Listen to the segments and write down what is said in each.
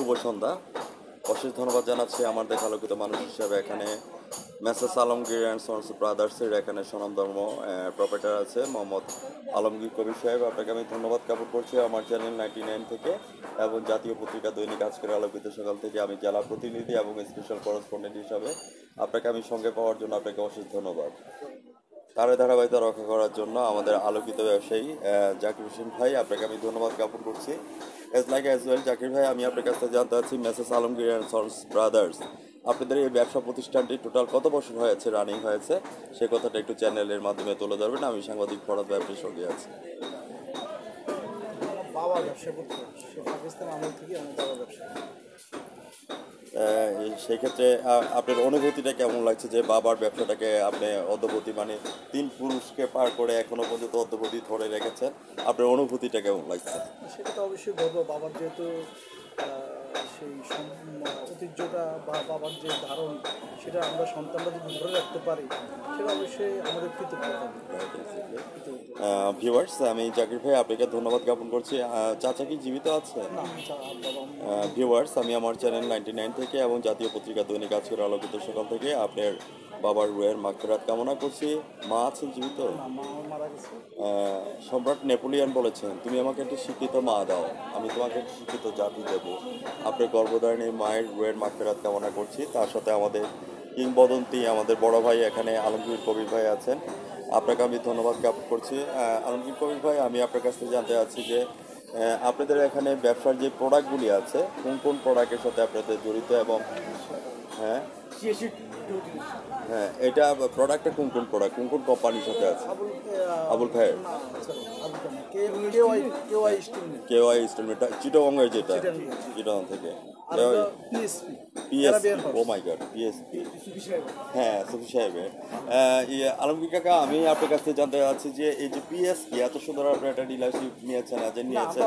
শুভ সন্ধ্যা। অশেষ ধন্যবাদ জানাচ্ছি আমাদের আলোকিত মানুষ হিসাবে এখানে মেসেস আলমগীর অ্যান্ড সন্স ব্রাদার্সের এখানে স্বনামধর্ম প্রপার্টার আছে মোহাম্মদ আলমগীর কবির সাহেব। আপনাকে আমি ধন্যবাদ জ্ঞাপন করছি আমার চ্যানেল 99 থেকে এবং জাতীয় পত্রিকা দৈনিক আজকের আলোকিত সকাল থেকে আমি জেলা প্রতিনিধি এবং স্পেশাল করেসপন্ডেন্ট হিসাবে আপনাকে আমি সঙ্গে পাওয়ার জন্য আপনাকে অশেষ ধন্যবাদ। তার ধারাবাহিকতা রক্ষা করার জন্য আমাদের আলোকিত ব্যবসায়ী জাকির হোসেন ভাই, আপনাকে আমি ধন্যবাদ জ্ঞাপন করছি। অ্যাজ ওয়েল জাকির ভাই, আমি আপনার কাছ থেকে জানতে চাচ্ছি Messrs Alamgir and sons brothers আপনাদের এই ব্যবসা প্রতিষ্ঠানটি টোটাল কত বছর হয়েছে রানিং হয়েছে, সে কথাটা একটু চ্যানেলের মাধ্যমে তুলে ধরবেন। আমি সাংবাদিক ফরাদ ভাই আপনার সঙ্গে আছি। বাবা ব্যবসা করতে পাকিস্তান আমল থেকে আমার বাবা ব্যবসা। সেই ক্ষেত্রে আপনার অনুভূতিটা কেমন লাগছে যে বাবার ব্যবসাটাকে আপনি অদ্যবধি মানে 3 পুরুষকে পার করে এখনো পর্যন্ত অদ্যবধি ধরে রেখেছেন, আপনার অনুভূতিটা কেমন লাগছে? সেটা তো অবশ্যই গর্ব, বাবার যেহেতু সেই ঐতিহ্যটা বা বাবার যে ধারণ সেটা আমরা সন্তানরা যদি ধরে রাখতে পারি সেটা অবশ্যই আমাদের কৃতজ্ঞতা। ভিউয়ার্স, আমি জাকির ভাই আপনাকে ধন্যবাদ জ্ঞাপন করছি। চাচা কি জীবিত আছে? ভিউয়ার্স, আমি আমার চ্যানেল 99 থেকে এবং জাতীয় পত্রিকা দৈনিক আজকের আলোকিত সকাল থেকে আপনার বাবার রুহের মাগফিরাত কামনা করছি। মা আছেন জীবিত? সম্রাট নেপোলিয়ান বলেছেন, তুমি আমাকে একটি শিক্ষিত মা দাও, আমি তোমাকে একটি শিক্ষিত জাতি দেব। আপনার গর্ভধারিণী মায়ের রুহের মাগফিরাত কামনা করছি। তার সাথে আমাদের কিংবদন্তি আমাদের বড় ভাই এখানে আলমগীর কবির ভাই আছেন, আপনাকে আমি ধন্যবাদ জ্ঞাপন করছি। আলমগীর কবির ভাই, আমি আপনার কাছ থেকে জানতে চাচ্ছি যে আপনাদের এখানে ব্যবসার যে প্রোডাক্টগুলি আছে কোন কোন প্রোডাক্টের সাথে আপনাদের জড়িত এবং হ্যাঁ হ্যাঁ এটা প্রোডাক্টটা কোন কোন প্রোডাক্ট কোন কোন কোম্পানির সাথে আছে? আবুল খায়ের কেওয়াই স্টিলমেন্ট চিটাগংয়ের, যেটা চিটাগং থেকে ও মাই গড পিএসপি, হ্যাঁ সুফি সাহেবের। আলমগীর কাকা, আমি আপনার কাছ থেকে জানতে চাচ্ছি যে এই যে পিএসপি এত সুন্দর আপনি একটা ডিলারশিপ নিয়েছেন, এজেন্ট নিয়েছেন,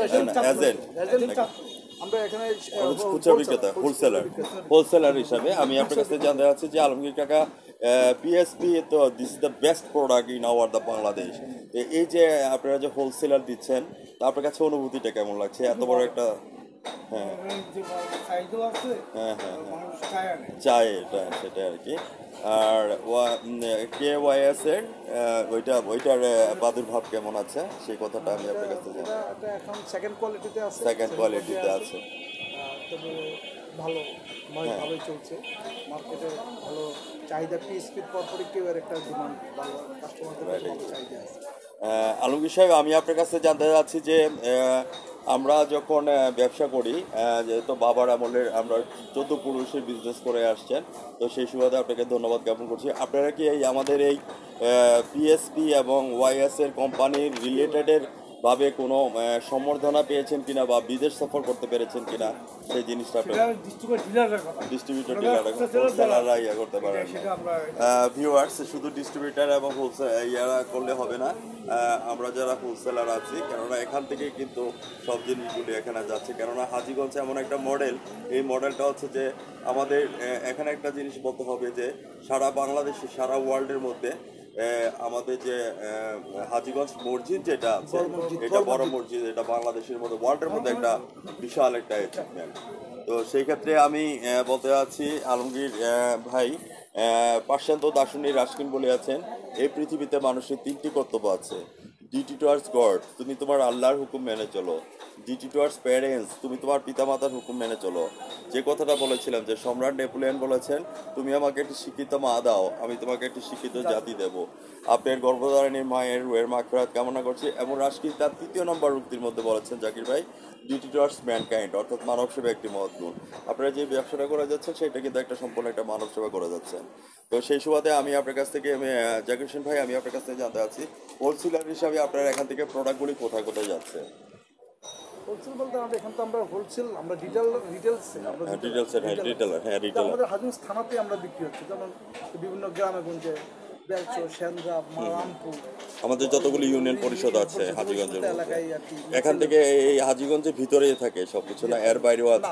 এজেন্ট আমরা এখানে খুচরা বিক্রেতা হোলসেলার হিসাবে আমি আপনার কাছে জানতে চাচ্ছি যে আলমগীর কাকা পিএসপি তো this is the best product in our the Bangladesh. এই যে আপনারা যে হোলসেলার দিচ্ছেন তা আপনার কাছে অনুভূতিটা কেমন লাগছে? এত বড় একটা হ্যাঁ হ্যাঁ হ্যাঁ চাই এটা সেটা আর কি। আর KYS এর ওইটার প্রাদুর্ভাব কেমন আছে সেই কথাটা আমি আপনার কাছে জানি। এখন সেকেন্ড কোয়ালিটিতে আছে, তবে ভালোই চলছে মার্কেটে, ভালো চাহিদা। পিএসপির পরপরই কেউ এর একটা ডিমান্ড ভালো, কাস্টমারদের চাহিদা আছে। আলমগীর সাহেব, আমি আপনার কাছে জানতে চাচ্ছি যে আমরা যখন ব্যবসা করি, যেহেতু বাবার আমলের আমরা 14 পুরুষের বিজনেস করে আসছেন, তো সেই সুবাদে আপনাকে ধন্যবাদ জ্ঞাপন করছি। আপনারা কি এই আমাদের এই পিএসপি এবং ওয়াইএস এর কোম্পানির রিলেটেডের ভাবে কোনো সম্বর্ধনা পেয়েছেন কিনা বা বিদেশ সফর করতে পেরেছেন কিনা সেই জিনিসটা ডিস্ট্রিবিউটর হোলসেলাররা ইয়া করতে পারেন। ভিউয়ার্স, শুধু ডিস্ট্রিবিউটার এবং হোলসেল ইয়ারা করলে হবে না, আমরা যারা হোলসেলার আছি, কেননা এখান থেকে কিন্তু সব জিনিসগুলি এখানে যাচ্ছে। কেননা হাজীগঞ্জ এমন একটা মডেল, এই মডেলটা হচ্ছে যে আমাদের এখানে একটা জিনিস বলতে হবে যে সারা বাংলাদেশে সারা ওয়ার্ল্ডের মধ্যে আমাদের যে হাজীগঞ্জ মসজিদ যেটা আছে, এটা বড় মসজিদ, এটা বাংলাদেশের মধ্যে ওয়ার্ল্ডের মধ্যে একটা বিশাল একটা অ্যাচিভমেন্ট। তো সেই ক্ষেত্রে আমি বলতে চাচ্ছি আলমগীর ভাই, পাশ্চাত্য দার্শনিক রাস্কিন বলিয়াছেন, এই পৃথিবীতে মানুষের 3টি কর্তব্য আছে। ডিউটি টুয়ার্ডস গড, তুমি তোমার আল্লাহর হুকুম মেনে চলো। ডিউটি টুয়ার্ডস প্যারেন্টস, তুমি তোমার পিতামাতার হুকুম মেনে চলো। যে কথাটা বলেছিলাম যে সম্রাট নেপোলিয়ান বলেছেন, তুমি আমাকে একটি শিক্ষিত মা দাও, আমি তোমাকে একটি শিক্ষিত জাতি দেব। আপনার গর্ভধারিণীর মায়ের রুহের মাগফিরাত কামনা করছি। এবং রাশকিন তার 3য় নম্বর উক্তির মধ্যে বলেছেন জাকির ভাই, ডিউটি টুয়ার্ডস ম্যানকাইন্ড, অর্থাৎ মানব সেবা একটি মহৎ গুণ। আপনারা যে ব্যবসাটা করে যাচ্ছেন সেটা কিন্তু একটা সম্পূর্ণ একটা মানব সেবা করে যাচ্ছেন। তো সেই সুবাদে আমি আপনার কাছ থেকে জাকির হোসেন ভাই, আমি আপনার কাছ থেকে জানতে চাচ্ছি হোলসেলার হিসাবে আপনার এখান থেকে প্রোডাক্টগুলি কোথায় কোথায় যাচ্ছে? হোলসেল বলতে আমাদের এখান তো আমরা হোলসেল, আমরা আমাদের হাজীগঞ্জ থানাতে আমরা বিক্রি হচ্ছে, যেমন বিভিন্ন গ্রামে গঞ্জে আমাদের যতগুলি ইউনিয়ন পরিষদ আছে হাজীগঞ্জের এলাকায়, এখান থেকে এই হাজীগঞ্জের ভিতরেই থাকে সবকিছু, না এর বাইরেও আছে?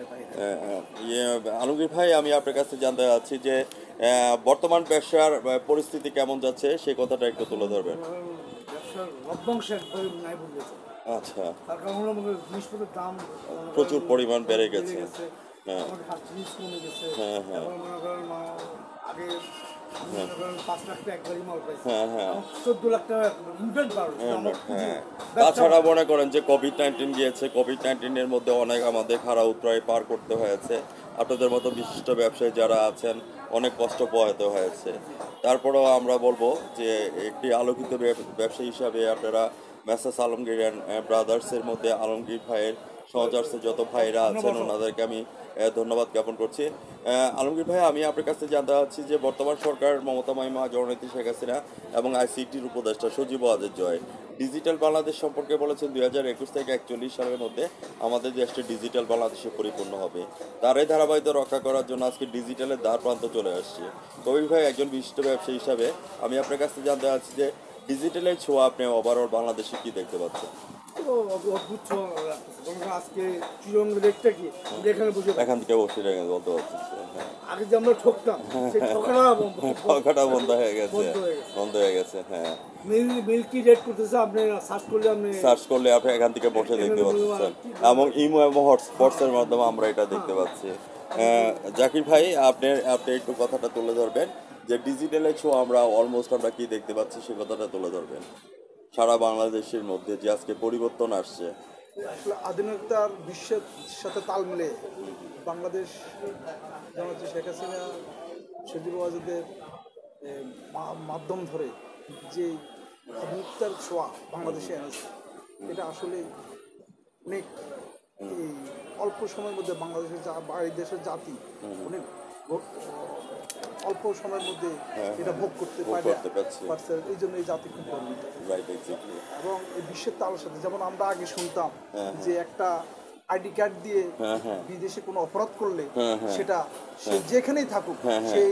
আলমগীর ভাই, আমি আপনার কাছে জানতে চাচ্ছি যে বর্তমান ব্যবসার পরিস্থিতি কেমন যাচ্ছে সেই কথাটা একটু তুলে ধরবেন। আচ্ছা, তার কারণ হলো আমাদের জিনিসপত্রের দাম প্রচুর পরিমাণ বেড়ে গেছে। হ্যাঁ আমাদের হাত জিনিস কমে গেছে। হ্যাঁ হ্যাঁ এখন মনে করেন আগে আমি মনে করেন 5 লাখ টাকা একবারই মাল পাইছি, হ্যাঁ হ্যাঁ এখন 14 লাখ টাকা ইনভেস্ট বাড়ো হ্যাঁ। তাছাড়া মনে করেন যে কোভিড-19 গিয়েছে, কোভিড-19 মধ্যে অনেক আমাদের খাড়া উতরাই পার করতে হয়েছে। আপনাদের মতো বিশিষ্ট ব্যবসায়ী যারা আছেন অনেক কষ্ট পোহাতে হয়েছে। তারপরেও আমরা বলবো যে একটি আলোকিত ব্যবসায়ী হিসাবে আপনারা মেসার্স আলমগীর অ্যান্ড ব্রাদার্সের মধ্যে আলমগীর ভাইয়ের সহচর্যে যত ভাইরা আছেন ওনাদেরকে আমি ধন্যবাদ জ্ঞাপন করছি। আলমগীর ভাই, আমি আপনার কাছে জানতে চাচ্ছি যে বর্তমান সরকার মমতা মা জননেত্রী শেখ হাসিনা এবং আইসিটির উপদেষ্টা সজীব ওয়াজেদ জয় ডিজিটাল বাংলাদেশ সম্পর্কে বলেছেন 2021 থেকে 41 সালের মধ্যে আমাদের দেশটি ডিজিটাল বাংলাদেশে পরিপূর্ণ হবে। তারই ধারাবাহিকতা রক্ষা করার জন্য আজকে ডিজিটালের দ্বার প্রান্ত চলে আসছে। কবির ভাই, একজন বিশিষ্ট ব্যবসায়ী হিসাবে আমি আপনার কাছে জানতে চাচ্ছি যে ডিজিটালের ছোঁয়া আপনি ওভারঅল বাংলাদেশে কি দেখতে পাচ্ছেন? অদ্ভুত আজকে চিরঙ্গ রেটটা কি আমরা এখানে বুঝে পাই। এখান থেকে বসে বলতে পারছি। হ্যাঁ, আগে যে আমরা ঠকতাম সেই ঠকাটা বন্ধ হয়ে গেছে, বন্ধ হয়ে গেছে। বন্ধ হয়ে গেছে। হ্যাঁ, মিল্কি রেট করতেছে, আপনি সার্চ করলে আপনি এখান থেকে বসে দেখতে পাচ্ছেন এবং ইমো এবং হটস্পটসের মাধ্যমে আমরা এটা দেখতে পাচ্ছি। জাকির ভাই, আপনি একটু কথাটা তুলে ধরবেন যে ডিজিটালের ছোঁয়া আমরা অলমোস্ট আমরা কি দেখতে পাচ্ছি সে কথাটা তুলে ধরবেন সারা বাংলাদেশের মধ্যে যে আজকে পরিবর্তন আসছে। আসলে আধুনিকতার বিশ্বের সাথে তাল মিলে বাংলাদেশ যেমন হচ্ছে শেখ হাসিনা সজীব ওয়াজেদের মাধ্যম ধরে যে আধুনিকতার ছোঁয়া বাংলাদেশে এনেছে, এটা আসলে অনেক এই অল্প সময়ের মধ্যে বাংলাদেশের এই দেশের জাতি অনেক অল্প সময়ের মধ্যে এটা ভোগ করতে পারছে। এই জন্য এই জাতি খুব গর্বিত। এবং এই বিশ্বের তালের সাথে যেমন আমরা আগে শুনতাম যে একটা আইডি কার্ড দিয়ে বিদেশে কোনো অপরাধ করলে সেটা সে যেখানেই থাকুক সেই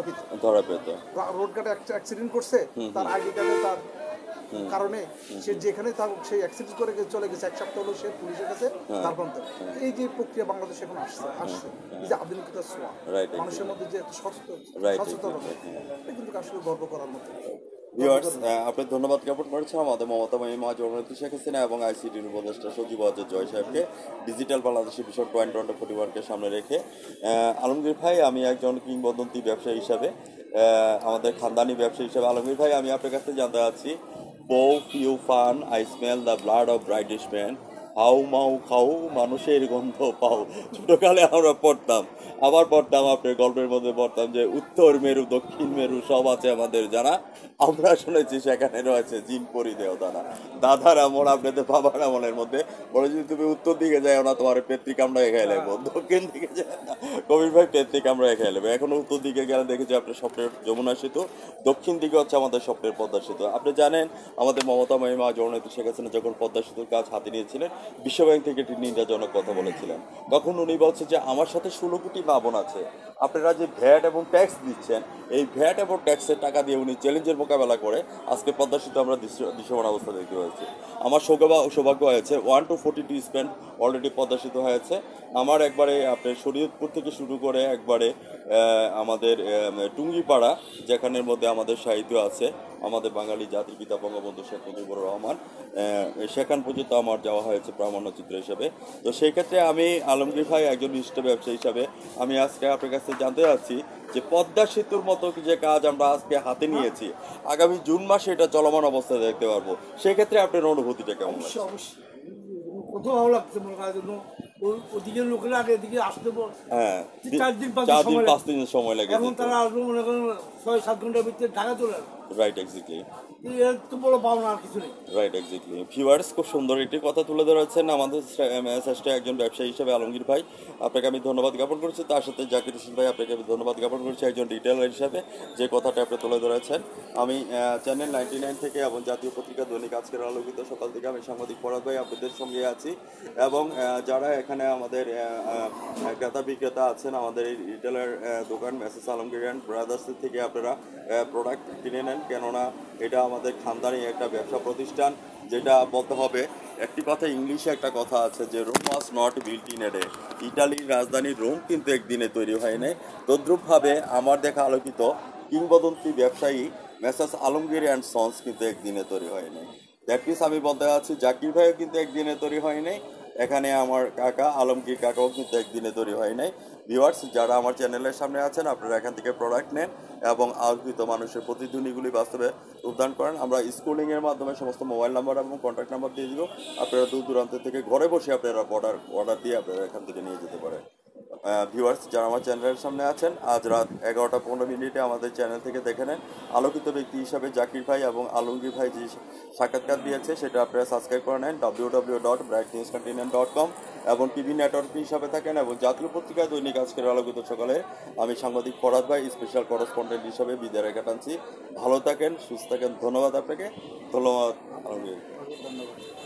ধরা পেত। রোড ঘাটে অ্যাক্সিডেন্ট করছে, তার আইডি কার্ডে তার কারণে সে যেখানেই থাকুক সেই অ্যাক্সিডেন্ট করে চলে গেছে, 1 সপ্তাহ হলো সে পুলিশের কাছে তার প্রান্ত। এই যে প্রক্রিয়া বাংলাদেশে এখন আসছে এই যে আধুনিকতার ছোঁয়া মানুষের মধ্যে যে সচেতনতা, এটা কিন্তু আসলে গর্ব করার মতো। ভিউয়ার্স, আপনি ধন্যবাদ জ্ঞাপন করেছেন আমাদের মমতা মা জননেত্রী শেখ হাসিনা এবং আইসিটির উপদেষ্টা সজীব ওয়াজেদ জয় সাহেবকে ডিজিটাল বাংলাদেশের ভিশন 2041-কে সামনে রেখে। আলমগীর ভাই, আমি একজন কিংবদন্তি ব্যবসায়ী হিসাবে, আমাদের খানদানি ব্যবসায়ী হিসাবে আলমগীর ভাই, আমি আপনার কাছে জানতে চাচ্ছি, বউ ফিউ ফান I smell the blood of British man, হাউ মাউ খাও মানুষের গন্ধ পাও। ছোটকালে আমরা পড়তাম, আবার পড়তাম আপনার গল্পের মধ্যে পড়তাম যে উত্তর মেরু দক্ষিণ মেরু সব আছে আমাদের জানা, আমরা শুনেছি সেখানে রয়েছে জিন পরি দেবতারা। দাদার আমল আপনাদের বাবার আমলের মধ্যে বলে যদি তুমি উত্তর দিকে যাও না তোমার পেত্রিক আমরা এখানে লাগবো, দক্ষিণ দিকে যায় না কবির ভাই পেত্রিক আমরা এখানে লাগবো। এখন উত্তর দিকে গেলে দেখেছি আপনার স্বপ্নের যমুনা সেতু, দক্ষিণ দিকে হচ্ছে আমাদের স্বপ্নের পদ্মা সেতু। আপনি জানেন আমাদের মমতা মা জননেত্রী শেখ হাসিনা যখন পদ্মা সেতুর কাজ হাতে নিয়েছিলেন, বিশ্বব্যাংক থেকে একটি নিন্দাজনক কথা বলেছিলেন। তখন উনি বলছে যে আমার সাথে 16 কোটি মা বোন আছে, আপনারা যে ভ্যাট এবং ট্যাক্স দিচ্ছেন এই ভ্যাট এবং ট্যাক্সের টাকা দিয়ে উনি চ্যালেঞ্জের মোকাবেলা করে আজকে পদ্মা সেতু আমরা দৃশ্যমান অবস্থা দেখতে পাচ্ছি। আমার সৌভাগ্য হয়েছে 1 to 42 স্পেন্ড অলরেডি পদ্মা সেতু হয়েছে। আমার একবারে আপনার শরীয়তপুর থেকে শুরু করে একবারে আমাদের টুঙ্গিপাড়া, যেখানের মধ্যে আমাদের সাহিত্য আছে, আমাদের বাঙালি জাতির পিতা বঙ্গবন্ধু শেখ মুজিবুর রহমান, সেখান পর্যন্ত আমার যাওয়া হয়েছে প্রামাণ্যচিত্র হিসেবে। তো সেই ক্ষেত্রে আমি আলমগীর ভাই একজন বিশিষ্ট ব্যবসায়ী হিসাবে আমি আজকে আপনার কাছে জানতে চাচ্ছি যে পদ্মা সেতুর মতো যে কাজ আমরা আজকে হাতে নিয়েছি, আগামী জুন মাসে এটা চলমান অবস্থায় দেখতে পারবো, সেক্ষেত্রে আপনার অনুভূতিটা কেমন লাগছে? কত ভালো লাগছে মনে করার জন্য, ওদিকে লোকেরা আগে এদিকে আসতে 4 দিন 5 দিন সময় লাগে, এখন তারা আসবে মনে করেন 6-7 ঘন্টার ভিতরে ঢাকা চলে আসবে। Right, exactly. এত বড় পাওনা আর কিছু নেই। Right, exactly. ভিউয়ার্স, খুব সুন্দর একটি কথা তুলে ধরেছেন আমাদের শ্রেষ্ঠ একজন ব্যবসায়ী হিসেবে আলমগীর ভাই, আপনাকে আমি ধন্যবাদ জ্ঞাপন করছি। তার সাথে জাকির হোসেন ভাই, আপনাকে আমি ধন্যবাদ জ্ঞাপন করছি একজন রিটেলার হিসাবে যে কথাটা আপনি তুলে ধরেছেন। আমি চ্যানেল 99 থেকে এবং জাতীয় পত্রিকা দৈনিক আজকের আলোকিত সকাল থেকে আমি সাংবাদিক পরাগ ভাই আপনাদের সঙ্গে আছি, এবং যারা এখানে আমাদের ক্রেতা বিক্রেতা আছেন, আমাদের এই রিটেলার দোকান মেসার্স আলমগীর অ্যান্ড ব্রাদার্সের থেকে আপনারা প্রোডাক্ট কিনে নেন, কেননা এটা আমাদের খানদানি একটা ব্যবসা প্রতিষ্ঠান। যেটা বলতে হবে, একটি কথা ইংলিশে একটা কথা আছে যে Rome was not built in a day, ইটালির রাজধানী রোম কিন্তু একদিনে তৈরি হয় নাই। তদ্রূপভাবে আমার দেখা আলোকিত কিংবদন্তি ব্যবসায়ী মেসার্স আলমগীর অ্যান্ড সন্স কিন্তু একদিনে তৈরি হয় নাই। দ্যাট মিনস আমি বলতে চাচ্ছি জাকির ভাইও কিন্তু একদিনে তৈরি হয় নাই, এখানে আমার কাকা আলমগীর কাকাও কিন্তু একদিনে তৈরি হয় নাই। ভিউয়ার্স, যারা আমার চ্যানেলের সামনে আছেন আপনারা এখান থেকে প্রোডাক্ট নেন এবং আলোকিত মানুষের প্রতিধ্বনিগুলি বাস্তবে উদ্যান করেন। আমরা স্কুলিংয়ের মাধ্যমে সমস্ত মোবাইল নাম্বার এবং কন্ট্যাক্ট নাম্বার দিয়ে দিব, আপনারা দূর দূরান্ত থেকে ঘরে বসে আপনারা অর্ডার দিয়ে আপনারা এখান থেকে নিয়ে যেতে পারেন। ভিউয়ার্স, যারা আমার চ্যানেলের সামনে আছেন আজ রাত 11টা 15 মিনিটে আমাদের চ্যানেল থেকে দেখে নেন। আলোকিত ব্যক্তি হিসাবে জাকির ভাই এবং আলমগীর ভাই যে সাক্ষাৎকার দিয়েছে সেটা আপনারা সাবস্ক্রাইব করে নেন www.brightnewscontinent.com এবং টিভি নেটওয়ার্ক হিসাবে থাকেন এবং জাতীয় পত্রিকায় দৈনিক আজকের আলোকিত সকালে আমি সাংবাদিক ফরাদ ভাই স্পেশাল করেসপন্ডেন্ট হিসাবে বিদায় রেখে টানছি। ভালো থাকেন, সুস্থ থাকেন। ধন্যবাদ আপনাকে। ধন্যবাদ আলমগীর। ধন্যবাদ।